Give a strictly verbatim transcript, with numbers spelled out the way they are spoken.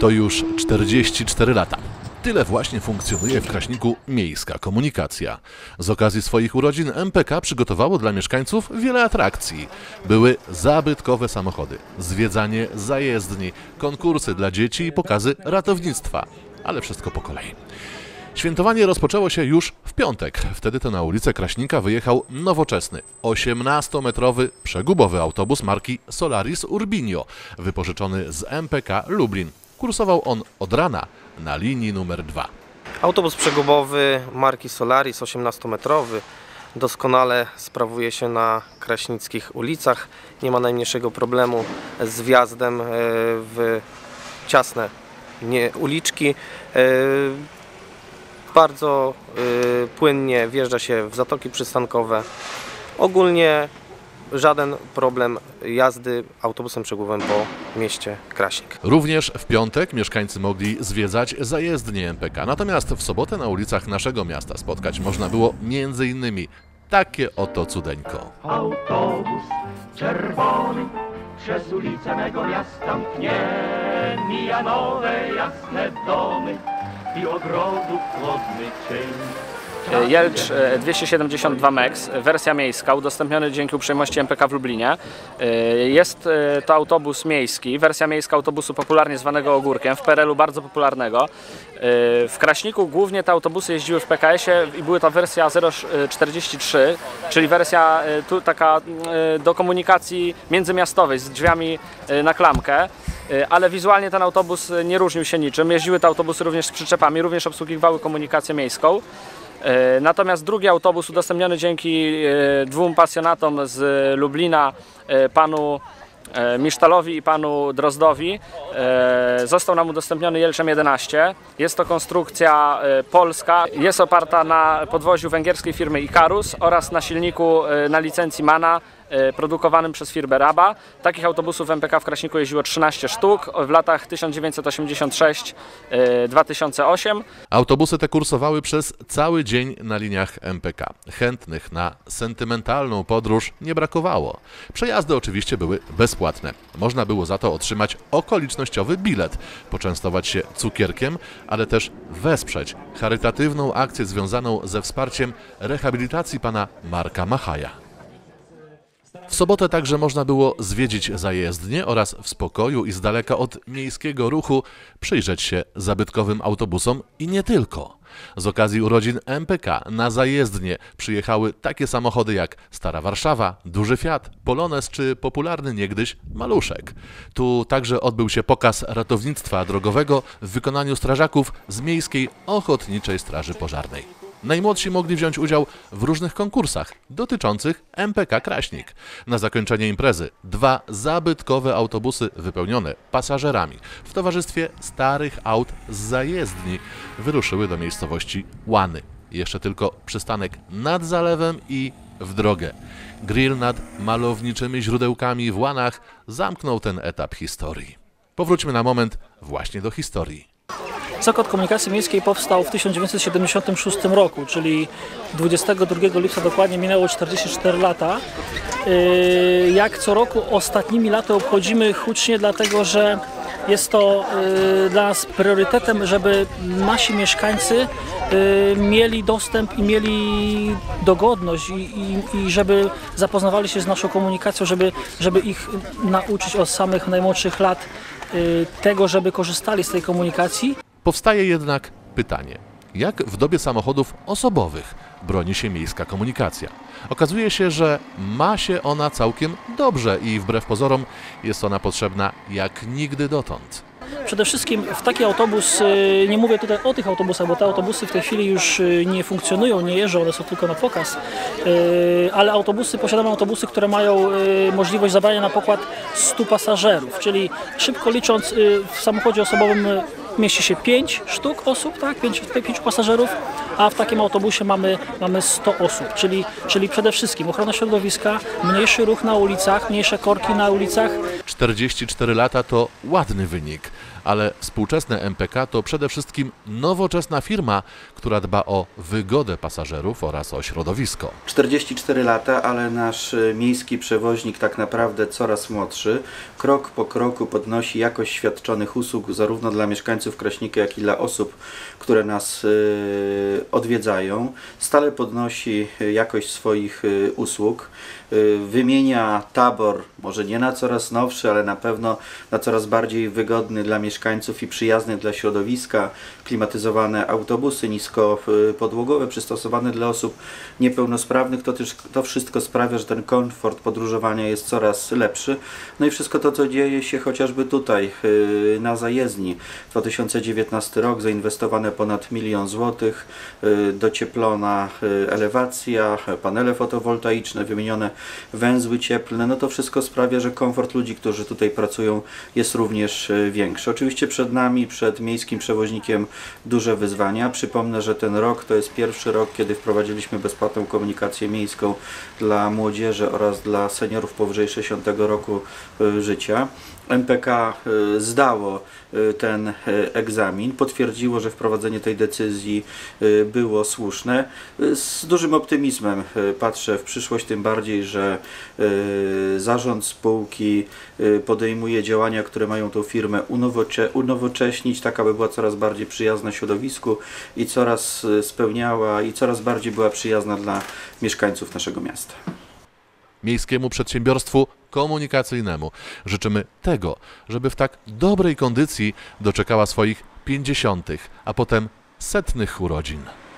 To już czterdzieści cztery lata. Tyle właśnie funkcjonuje w Kraśniku miejska komunikacja. Z okazji swoich urodzin M P K przygotowało dla mieszkańców wiele atrakcji. Były zabytkowe samochody, zwiedzanie zajezdni, konkursy dla dzieci i pokazy ratownictwa. Ale wszystko po kolei. Świętowanie rozpoczęło się już w piątek. Wtedy to na ulicę Kraśnika wyjechał nowoczesny, osiemnastometrowy, przegubowy autobus marki Solaris Urbinio, wypożyczony z M P K Lublin. Kursował on od rana na linii numer dwa. Autobus przegubowy marki Solaris, osiemnastometrowy, doskonale sprawuje się na kraśnickich ulicach. Nie ma najmniejszego problemu z wjazdem w ciasne nie, uliczki. Bardzo płynnie wjeżdża się w zatoki przystankowe. Ogólnie żaden problem jazdy autobusem przegubowym po mieście Kraśnik. Również w piątek mieszkańcy mogli zwiedzać zajezdnie M P K. Natomiast w sobotę na ulicach naszego miasta spotkać można było między innymi takie oto cudeńko. Autobus czerwony przez ulicę mego miasta mknie, mija nowe jasne domy i ogrodów chłodny cień. Jelcz dwieście siedemdziesiąt dwa Mex, wersja miejska, udostępniony dzięki uprzejmości M P K w Lublinie. Jest to autobus miejski, wersja miejska autobusu popularnie zwanego Ogórkiem, w P R L u bardzo popularnego. W Kraśniku głównie te autobusy jeździły w P K esie i były to wersja zero czterdzieści trzy, czyli wersja tu taka do komunikacji międzymiastowej z drzwiami na klamkę. Ale wizualnie ten autobus nie różnił się niczym. Jeździły te autobusy również z przyczepami, również obsługiwały komunikację miejską. Natomiast drugi autobus udostępniony dzięki dwóm pasjonatom z Lublina, panu Misztalowi i panu Drozdowi, został nam udostępniony Jelczem jedenaście. Jest to konstrukcja polska, jest oparta na podwoziu węgierskiej firmy Ikarus oraz na silniku na licencji MANA produkowanym przez firmę Raba. Takich autobusów M P K w Kraśniku jeździło trzynaście sztuk w latach tysiąc dziewięćset osiemdziesiąt sześć do dwa tysiące ósmego. Autobusy te kursowały przez cały dzień na liniach M P K. Chętnych na sentymentalną podróż nie brakowało. Przejazdy oczywiście były bezpłatne. Można było za to otrzymać okolicznościowy bilet, poczęstować się cukierkiem, ale też wesprzeć charytatywną akcję związaną ze wsparciem rehabilitacji pana Marka Machaja. W sobotę także można było zwiedzić zajezdnię oraz w spokoju i z daleka od miejskiego ruchu przyjrzeć się zabytkowym autobusom i nie tylko. Z okazji urodzin M P K na zajezdnię przyjechały takie samochody jak Stara Warszawa, Duży Fiat, Polonez czy popularny niegdyś Maluszek. Tu także odbył się pokaz ratownictwa drogowego w wykonaniu strażaków z Miejskiej Ochotniczej Straży Pożarnej. Najmłodsi mogli wziąć udział w różnych konkursach dotyczących M P K Kraśnik. Na zakończenie imprezy dwa zabytkowe autobusy wypełnione pasażerami w towarzystwie starych aut z zajezdni wyruszyły do miejscowości Łany. Jeszcze tylko przystanek nad zalewem i w drogę. Grill nad malowniczymi źródełkami w Łanach zamknął ten etap historii. Powróćmy na moment właśnie do historii. Zakład Komunikacji Miejskiej powstał w tysiąc dziewięćset siedemdziesiątym szóstym roku, czyli dwudziestego drugiego lipca dokładnie minęło czterdzieści cztery lata. Jak co roku ostatnimi laty obchodzimy hucznie, dlatego że jest to dla nas priorytetem, żeby nasi mieszkańcy mieli dostęp i mieli dogodność i, i, i żeby zapoznawali się z naszą komunikacją, żeby, żeby ich nauczyć od samych najmłodszych lat tego, żeby korzystali z tej komunikacji. Powstaje jednak pytanie, jak w dobie samochodów osobowych broni się miejska komunikacja? Okazuje się, że ma się ona całkiem dobrze i wbrew pozorom jest ona potrzebna jak nigdy dotąd. Przede wszystkim w taki autobus, nie mówię tutaj o tych autobusach, bo te autobusy w tej chwili już nie funkcjonują, nie jeżdżą, one są tylko na pokaz, ale autobusy, posiadamy autobusy, które mają możliwość zabrania na pokład stu pasażerów, czyli szybko licząc w samochodzie osobowym mieści się pięć sztuk osób, tak? pięć, pięć pasażerów, a w takim autobusie mamy, mamy sto osób, czyli, czyli przede wszystkim ochrona środowiska, mniejszy ruch na ulicach, mniejsze korki na ulicach. czterdzieści cztery lata to ładny wynik, ale współczesne M P K to przede wszystkim nowoczesna firma, która dba o wygodę pasażerów oraz o środowisko. czterdzieści cztery lata, ale nasz miejski przewoźnik tak naprawdę coraz młodszy. Krok po kroku podnosi jakość świadczonych usług zarówno dla mieszkańców Kraśnika, jak i dla osób, które nas y, odwiedzają. Stale podnosi jakość swoich y, usług. Y, wymienia tabor, może nie na coraz nowszy, ale na pewno na coraz bardziej wygodny dla mieszkańców i przyjazny dla środowiska. Klimatyzowane autobusy niskopodłogowe, przystosowane dla osób niepełnosprawnych. To też to wszystko sprawia, że ten komfort podróżowania jest coraz lepszy. No i wszystko to, co dzieje się chociażby tutaj yy, na zajezdni. dwa tysiące dziewiętnasty rok, zainwestowane ponad milion złotych, yy, docieplona yy, elewacja, panele fotowoltaiczne, wymienione węzły cieplne. No to wszystko sprawia, że komfort ludzi, którzy tutaj pracują, jest również yy, większy. Oczywiście przed nami, przed miejskim przewoźnikiem duże wyzwania. Przypomnę, że ten rok to jest pierwszy rok, kiedy wprowadziliśmy bezpłatną komunikację miejską dla młodzieży oraz dla seniorów powyżej sześćdziesiątego roku y, życia. M P K y, zdało y, ten y, egzamin, potwierdziło, że wprowadzenie tej decyzji y, było słuszne. Y, z dużym optymizmem y, patrzę w przyszłość, tym bardziej, że y, zarząd spółki y, podejmuje działania, które mają tą firmę unowocze unowocześnić, tak aby była coraz bardziej przyjazna środowisku i coraz y, spełniała i coraz bardziej była przyjazna dla mieszkańców naszego miasta. Miejskiemu przedsiębiorstwu komunikacyjnemu życzymy tego, żeby w tak dobrej kondycji doczekała swoich pięćdziesiątych, a potem setnych urodzin.